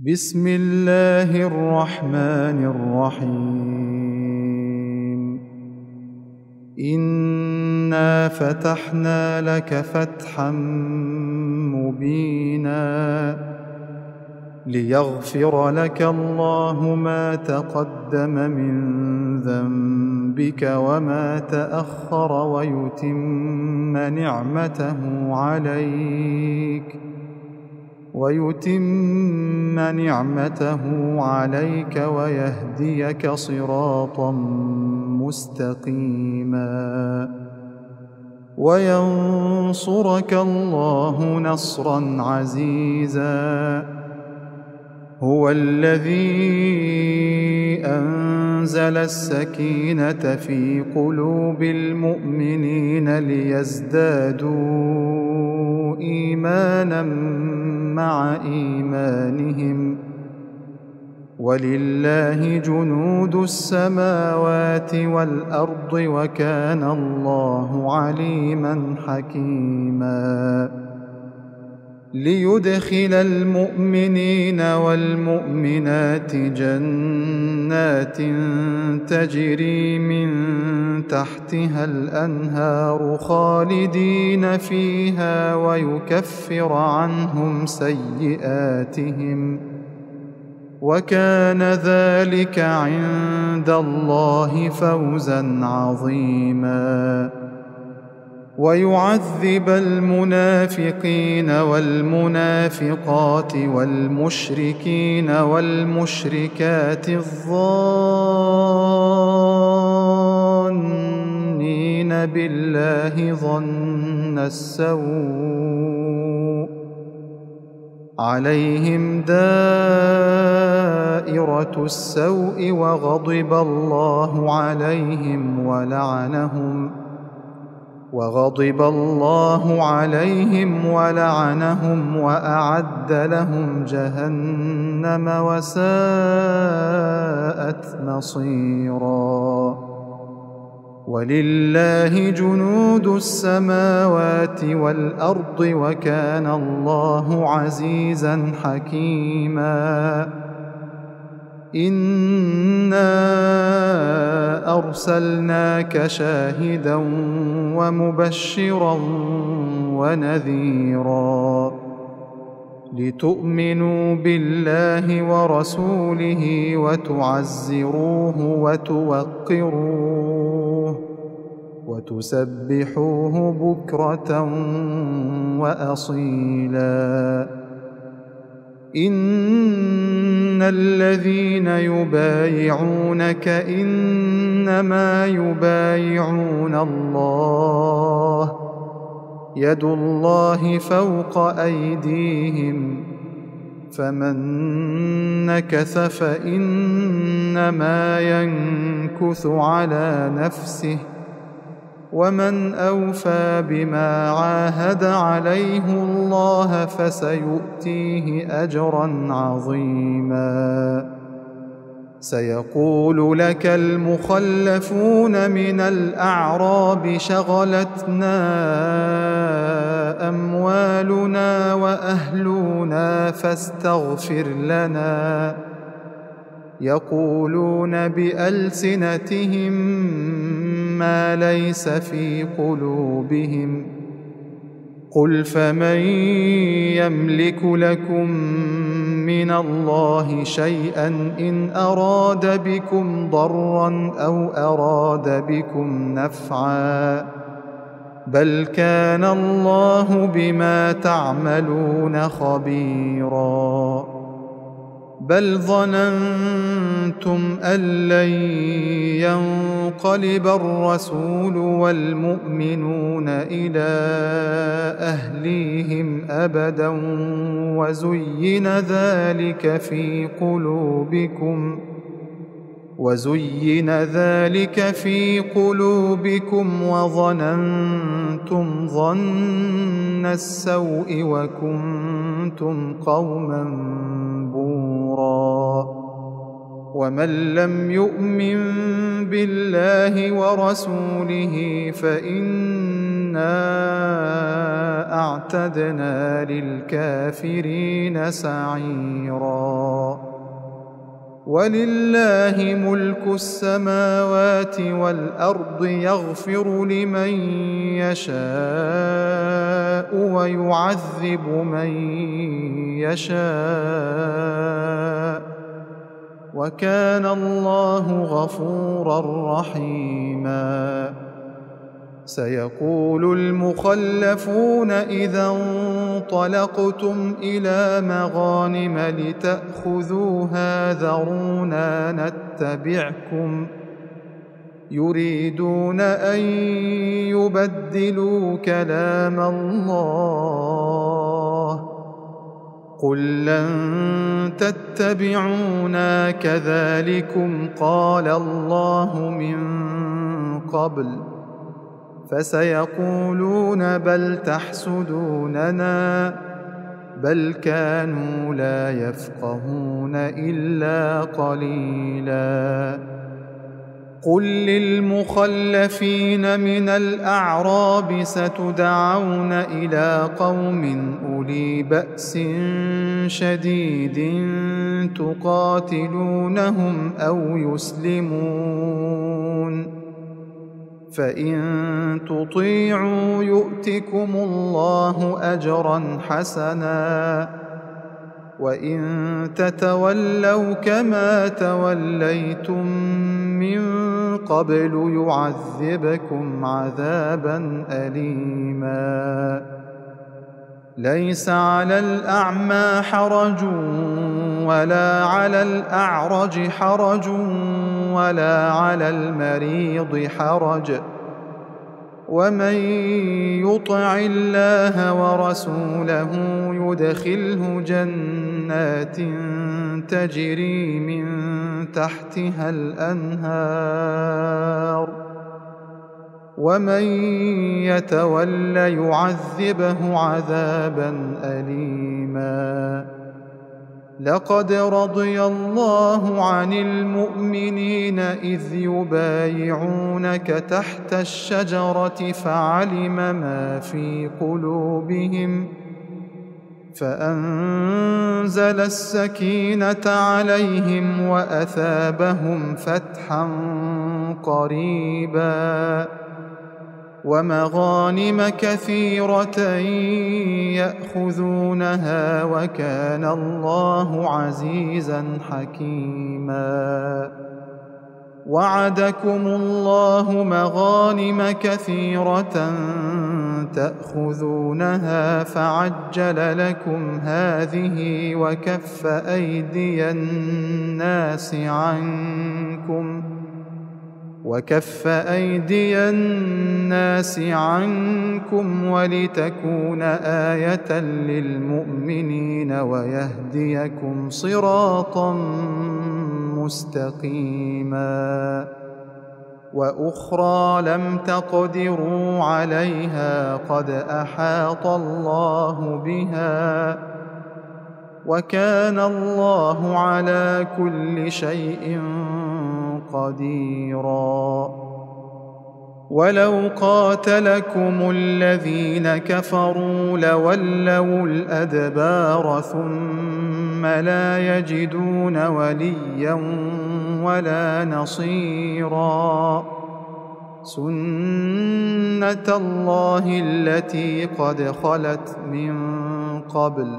بسم الله الرحمن الرحيم إنا فتحنا لك فتحا مبينا ليغفر لك الله ما تقدم من ذنبك وما تأخر ويتم نعمته عليك ويهديك صراطا مستقيما وينصرك الله نصرا عزيزا هو الذي أنزل السكينة في قلوب المؤمنين ليزدادوا إيمانا مع إيمانهم ولله جنود السماوات والأرض وكان الله عليما حكيما ليدخل المؤمنين والمؤمنات جنات تجري من تحتها الأنهار خالدين فيها ويكفر عنهم سيئاتهم وكان ذلك عند الله فوزا عظيما ويعذب المنافقين والمنافقات والمشركين والمشركات الظانين بالله ظن السوء عليهم دائرة السوء وغضب الله عليهم ولعنهم وأعد لهم جهنم وساءت مصيرا ولله جنود السماوات والأرض وكان الله عزيزا حكيما إنا أرسلناك شاهدا ومبشرا ونذيرا لتؤمنوا بالله ورسوله وتعزروه وتوقروه وتسبحوه بكرة وأصيلا إن الذين يبايعونك إنما يبايعون الله يد الله فوق أيديهم فمن نكث فإنما ينكث على نفسه ومن أوفى بما عاهد عليه الله فسيؤتيه أجرا عظيما سيقول لك المخلفون من الأعراب شغلتنا أموالنا وأهلنا فاستغفر لنا يقولون بألسنتهم ما ليس في قلوبهم قل فمن يملك لكم من الله شيئا إن أراد بكم ضرا أو أراد بكم نفعا بل كان الله بما تعملون خبيرا بل ظننتم أن لن ينقلب الرسول والمؤمنون إلى أهليهم أبدا وزين ذلك في قلوبكم وظننتم ظن السوء وكنتم قوما بورا ومن لم يؤمن بالله ورسوله فإنا أعتدنا للكافرين سعيرا ولله ملك السماوات والأرض يغفر لمن يشاء ويعذب من يشاء وكان الله غفورا رحيما سيقول المخلفون إذا انطلقتم إلى مغانم لتأخذوها ذرونا نتبعكم يريدون أن يبدلوا كلام الله قل لن تتبعونا كذلكم قال الله من قبل فسيقولون بل تحسدوننا بل كانوا لا يفقهون إلا قليلا قل للمخلفين من الأعراب ستدعون إلى قوم أولي بأس شديد تقاتلونهم أو يسلمون فإن تطيعوا يؤتكم الله أجرا حسنا وإن تتولوا كما توليتم من قبل يعذبكم عذابا أليما ليس على الأعمى حرج ولا على الأعرج حرج ولا على المريض حرج ومن يطع الله ورسوله يدخله جنات تجري من تحتها الأنهار ومن يتول يعذبه عذابا أليما لقد رضي الله عن المؤمنين إذ يبايعونك تحت الشجرة فعلم ما في قلوبهم فأنزل السكينة عليهم وأثابهم فتحا قريبا ومغانم كثيرة يأخذونها وكان الله عزيزا حكيما وعدكم الله مغانم كثيرة تأخذونها فعجل لكم هذه وكف أيدي الناس عنكم ولتكون آية للمؤمنين ويهديكم صراطا مستقيما وأخرى لم تقدروا عليها قد أحاط الله بها وكان الله على كل شيء قديرا ولو قاتلكم الذين كفروا لولوا الأدبار ثم لا يجدون وليا ولا نصيرا سنة الله التي قد خلت من قبل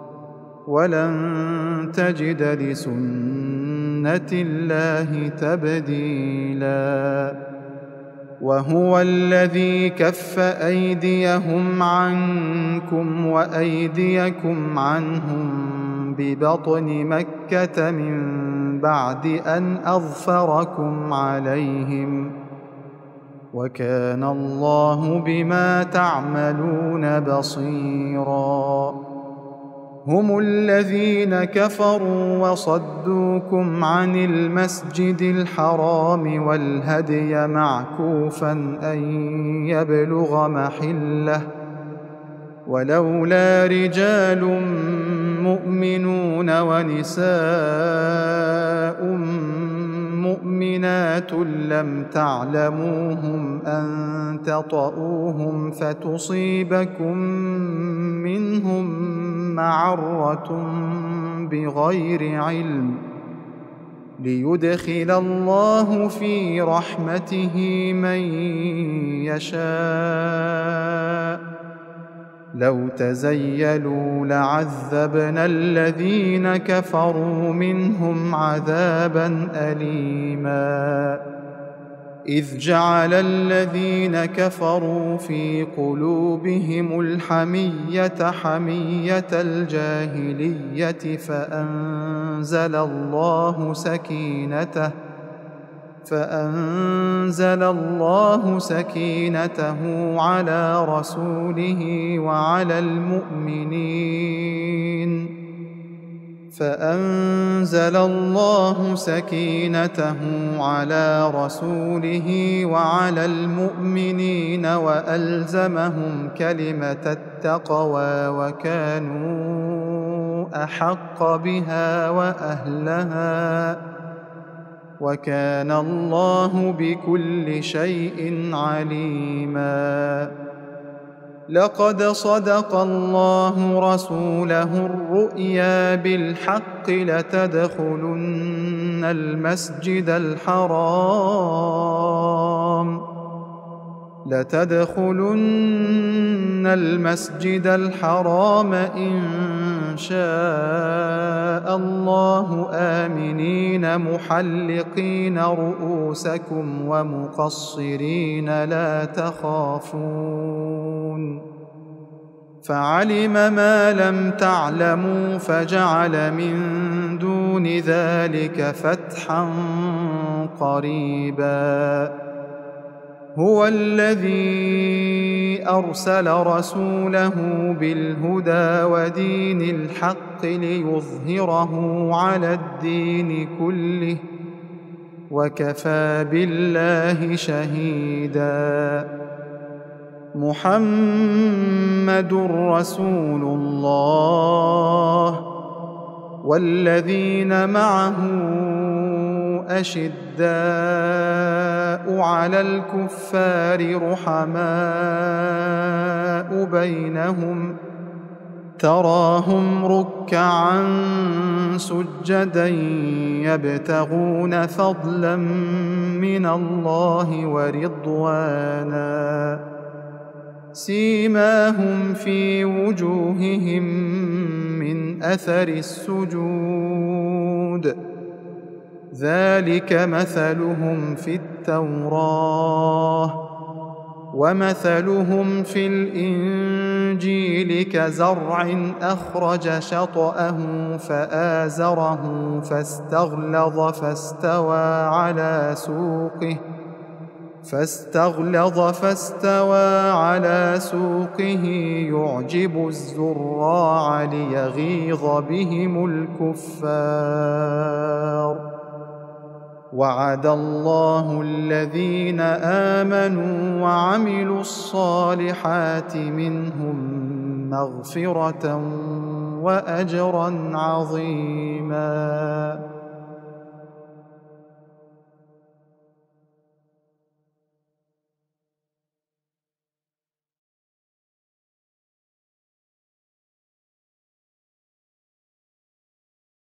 ولن تجد لسنة الله تبديلا وهو الذي كف أيديهم عنكم وأيديكم عنهم ببطن مكة من بعد أن أظفركم عليهم وكان الله بما تعملون بصيرا هم الذين كفروا وصدوكم عن المسجد الحرام والهدي معكوفا أن يبلغ محله ولولا رجال مؤمنون ونساء مؤمنات لم تعلموهم أن تطؤوهم فتصيبكم منهم معرة بغير علم ليدخل الله في رحمته من يشاء. لو تزيلوا لعذبنا الذين كفروا منهم عذابا أليما. إذ جعل الذين كفروا في قلوبهم الحمية حمية الجاهلية فأنزل الله سكينته على رسوله وعلى المؤمنين وألزمهم كلمة التقوى وكانوا أحق بها وأهلها، وكان الله بكل شيء عليما. لقد صدق الله رسوله الرؤيا بالحق لتدخلن المسجد الحرام إن شاء الله آمنين محلقين رؤوسكم ومقصرين لا تخافون، فعلم ما لم تعلموا فجعل من دون ذلك فتحا قريبا. هو الذي أرسل رسوله بالهدى ودين الحق ليظهره على الدين كله وكفى بالله شهيدا. محمد رسول الله والذين معه أشداء على الكفار رحماء بينهم، تراهم ركعا سجدا يبتغون فضلا من الله ورضوانا، سيماهم في وجوههم من أثر السجود، ذلك مثلهم في التوراة ومثلهم في الإنجيل كزرع أخرج شطأه فآزره فاستغلظ فاستوى على سوقه يعجب الزراع ليغيظ بهم الكفار. وعد الله الذين آمنوا وعملوا الصالحات منهم مغفرة وأجرا عظيما.